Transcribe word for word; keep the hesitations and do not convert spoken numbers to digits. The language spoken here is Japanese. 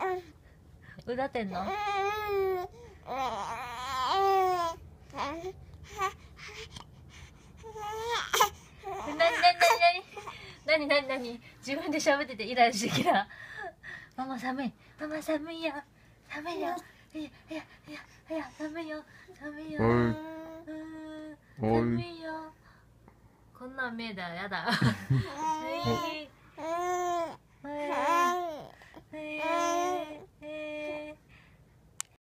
うだってんの？なになになになになになになになに自分で喋っててイライラしてきた。ママ寒い、ママ寒いよ、寒いよ、いやいやいやいや寒いよ、寒いよ、うん寒いよ。こんなん目だやだ。